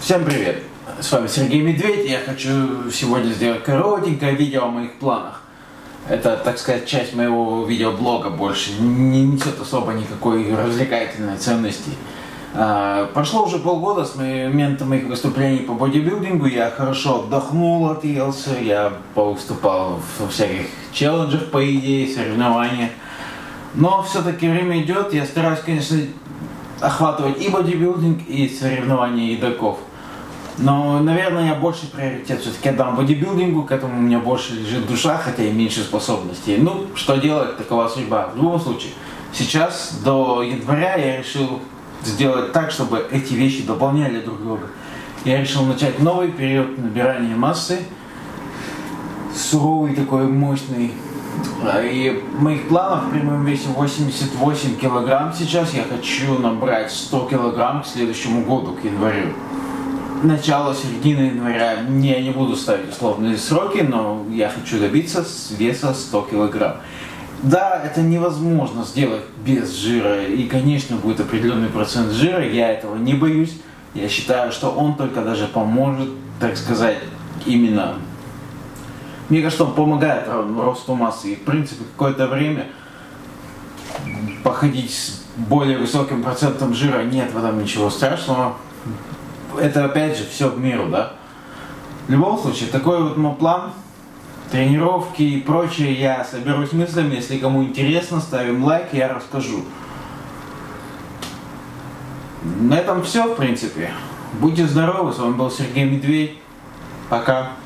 Всем привет! С вами Сергей Медведь. Я хочу сегодня сделать коротенькое видео о моих планах. Это, так сказать, часть моего видеоблога, больше не несет особо никакой развлекательной ценности. Прошло уже полгода с момента моих выступлений по бодибилдингу. Я хорошо отдохнул, отъелся, я повыступал в всяких челленджах, по идее, соревнованиях. Но все-таки время идет, я стараюсь, конечно, охватывать и бодибилдинг, и соревнования едоков. Но, наверное, я больше приоритет все-таки отдам бодибилдингу, к этому у меня больше лежит душа, хотя и меньше способностей. Ну, что делать, такова судьба. В любом случае, сейчас, до января, я решил сделать так, чтобы эти вещи дополняли друг друга. Я решил начать новый период набирания массы, суровый такой, мощный. И моих планов в прямом весе 88 килограмм сейчас. Я хочу набрать 100 килограмм к следующему году, к январю. Начало, середины января. Я не буду ставить условные сроки, но я хочу добиться веса 100 килограмм. Да, это невозможно сделать без жира. И, конечно, будет определенный процент жира. Я этого не боюсь. Я считаю, что он только даже поможет, так сказать, именно... Мне кажется, он помогает росту массы. И, в принципе, какое-то время походить с более высоким процентом жира, нет в этом ничего страшного. Это, опять же, все в меру, да? В любом случае, такой вот мой план. Тренировки и прочее. Я соберусь мыслями. Если кому интересно, ставим лайк, я расскажу. На этом все, в принципе. Будьте здоровы. С вами был Сергей Медведь. Пока.